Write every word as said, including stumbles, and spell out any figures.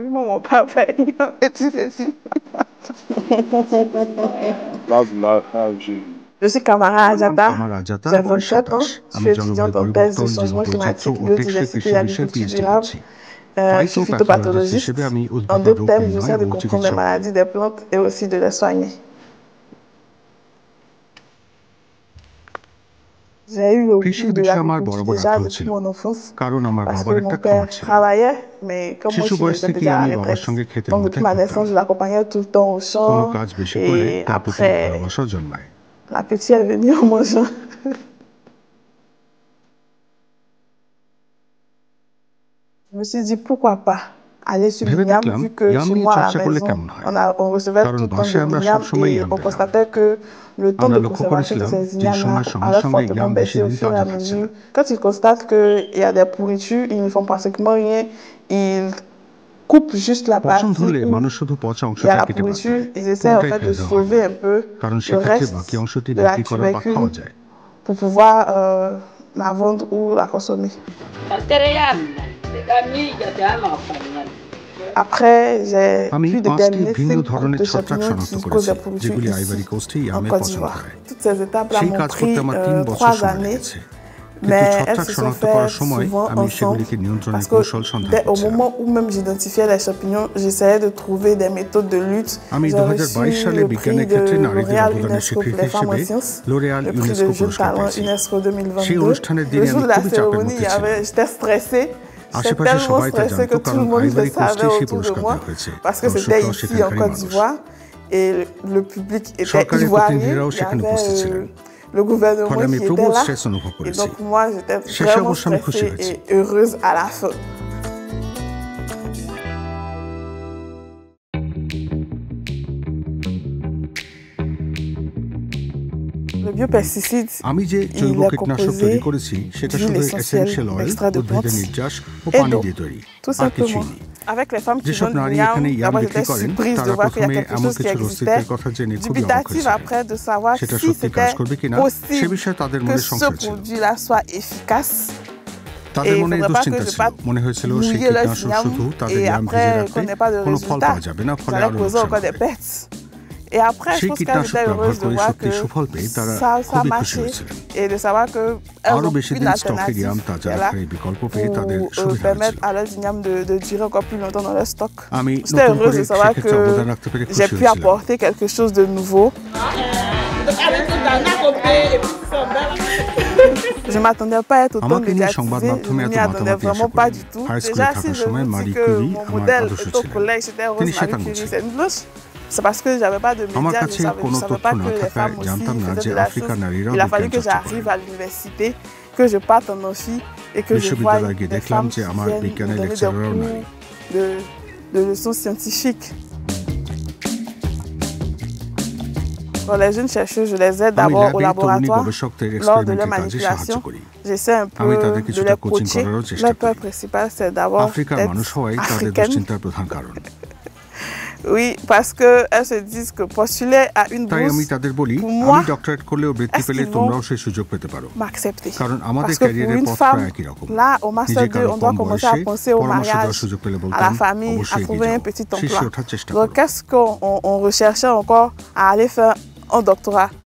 vu mon papa, il m'a fait ceci. Je suis Kamara Ajata, j'ai vingt-sept ans, je suis étudiante en thèse de changement climatique, biodiversité et agriculture durable. Euh, je suis phytopathologiste. En deux thèmes, j'essaie de comprendre les maladies des plantes et aussi de les soigner. J'ai eu le goût de l'agriculture déjà depuis mon enfance parce que mon père travaillait, mais comme moi je suis déjà à la retraite, donc depuis ma naissance, je l'accompagnais tout le temps au champ et après, la petite est venue en mangeant. Je me suis dit pourquoi pas aller sur l'I N A M vu que chez moi à la maison, on, a, on recevait tout le temps de l'I N A M et on constatait que le temps de conservation de ces I N A M avait fortement baissé au fur et à mesure. Quand ils constatent qu'il y a des pourritures, ils ne font pratiquement rien. Ils coupent juste la partie où il y a la pourriture. Ils essaient en fait de sauver un peu le reste de la tubercule pour pouvoir euh, la vendre ou la consommer. Après, j'ai pu déterminer cinq groupes de champignons qui causent des pourritures ici en Côte d'Ivoire. Toutes ces étapes-là m'ont pris euh, trois années, mais elles se sont faites souvent ensemble parce que dès, au moment où même j'identifiais les champignons, j'essayais de trouver des méthodes de lutte. J'ai reçu le prix de L'Oréal UNESCO pour les femmes en sciences, le prix de Jeune Talent UNESCO deux mille vingt-deux. Le jour de la cérémonie, j'étais stressée. J'étais tellement stressée que tout le monde le savait autour de moi parce que c'était ici en Côte d'Ivoire et le public était ivoirien. Il y avait euh, le gouvernement qui était là. Et donc moi, j'étais vraiment stressée et heureuse à la fin. Le biopesticide, il est composé d'huile essentielle, d'extrait de plantes et d'eau, tout simplement. Avec les femmes qui vendent du N A M, d'abord j'étais surprise de voir qu'il y a quelque chose qui existait, dubitative après de savoir si c'était possible que ce produit-là soit efficace. Et il ne faudrait pas que je parte mouiller le N A M et après qu'on n'ait pas de résultat. Ça allait causer encore des pertes. Et après, je pense que j'étais heureuse de voir que ça, ça marchait et de savoir qu'elles ont une alternative là pour euh, permettre à leurs ignames de, de durer encore plus longtemps dans leur stock. J'étais heureuse de savoir que j'ai pu apporter quelque chose de nouveau. Je ne m'attendais pas à être autant médiatisée, je ne m'y attendais vraiment pas du tout. Déjà, si je vous dis que mon modèle est au collège, c'était Rose Marie Curie, c'est une blush. C'est parce que je n'avais pas de médias, je ne savais pas que les femmes aussi faisaient de la chose. Il a fallu que j'arrive à l'université, que je parte en amphi et que je voie des femmes qui viennent me donner des cours de, de leçons scientifiques. Pour les jeunes chercheurs, je les aide d'abord au laboratoire lors de leur manipulation. J'essaie un peu de les coacher. Leur peur principale, c'est d'abord d'être africaine. Oui, parce qu'elles se disent que postuler à une bourse, pour moi, est-ce qu'ils vont m'accepter? Parce que pour une femme, là, au Master deux, on doit commencer à penser au mariage, à la famille, à trouver un petit emploi. Donc, qu'est-ce qu'on recherchait encore à aller faire un doctorat?